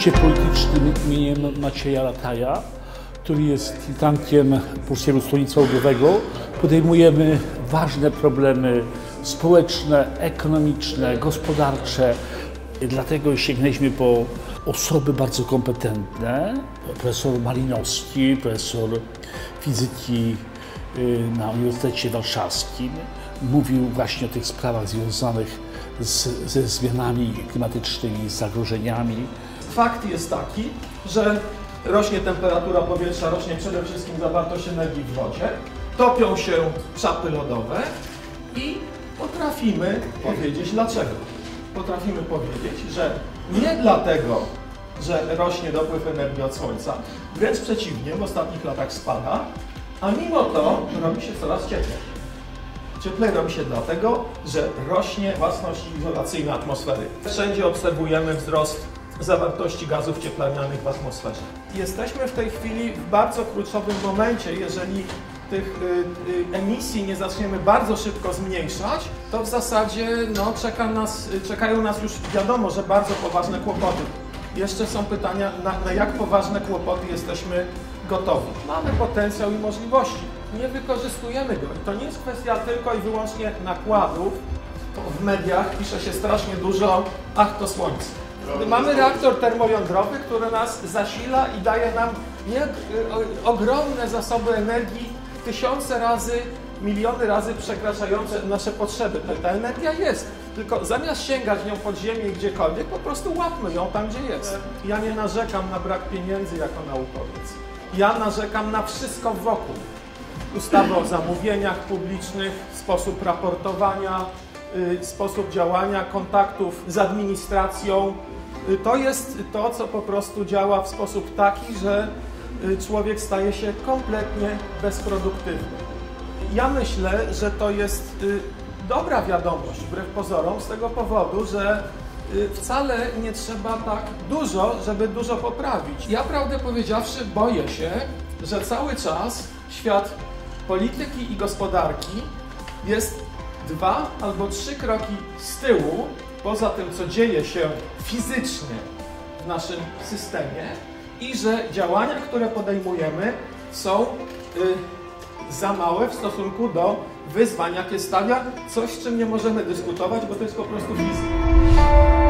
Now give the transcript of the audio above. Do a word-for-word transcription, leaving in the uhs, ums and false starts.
Instytucie Politycznym imieniem Macieja Rataja, który jest think tankiem Polskiego Stronnictwa Ludowego. Podejmujemy ważne problemy społeczne, ekonomiczne, gospodarcze. Dlatego sięgnęliśmy po osoby bardzo kompetentne. Profesor Malinowski, profesor fizyki na Uniwersytecie Warszawskim, mówił właśnie o tych sprawach związanych z, ze zmianami klimatycznymi, z zagrożeniami. Fakt jest taki, że rośnie temperatura powietrza, rośnie przede wszystkim zawartość energii w wodzie, topią się czapy lodowe i potrafimy powiedzieć dlaczego. Potrafimy powiedzieć, że nie dlatego, że rośnie dopływ energii od Słońca, wręcz przeciwnie, w ostatnich latach spada, a mimo to robi się coraz cieplej. Cieplej robi się dlatego, że rośnie własność izolacyjna atmosfery. Wszędzie obserwujemy wzrost zawartości gazów cieplarnianych w atmosferze. Jesteśmy w tej chwili w bardzo kluczowym momencie. Jeżeli tych y, y, emisji nie zaczniemy bardzo szybko zmniejszać, to w zasadzie no, czeka nas, czekają nas już wiadomo, że bardzo poważne kłopoty. Jeszcze są pytania, na, na jak poważne kłopoty jesteśmy gotowi. Mamy potencjał i możliwości, nie wykorzystujemy go. I to nie jest kwestia tylko i wyłącznie nakładów. W mediach pisze się strasznie dużo, ach to słońce. Mamy reaktor termojądrowy, który nas zasila i daje nam nie, ogromne zasoby energii, tysiące razy, miliony razy przekraczające nasze potrzeby. Ta energia jest, tylko zamiast sięgać nią pod ziemię i gdziekolwiek, po prostu łapmy ją tam, gdzie jest. Ja nie narzekam na brak pieniędzy jako naukowiec. Ja narzekam na wszystko wokół. Ustawy o zamówieniach publicznych, sposób raportowania, yy, sposób działania, kontaktów z administracją. Yy, to jest to, co po prostu działa w sposób taki, że yy, człowiek staje się kompletnie bezproduktywny. Ja myślę, że to jest yy, dobra wiadomość, wbrew pozorom, z tego powodu, że yy, wcale nie trzeba tak dużo, żeby dużo poprawić. Ja, prawdę powiedziawszy, boję się, że cały czas świat polityki i gospodarki jest dwa albo trzy kroki z tyłu, poza tym, co dzieje się fizycznie w naszym systemie i że działania, które podejmujemy, są y, za małe w stosunku do wyzwań, jakie stawia coś, z czym nie możemy dyskutować, bo to jest po prostu fizyka.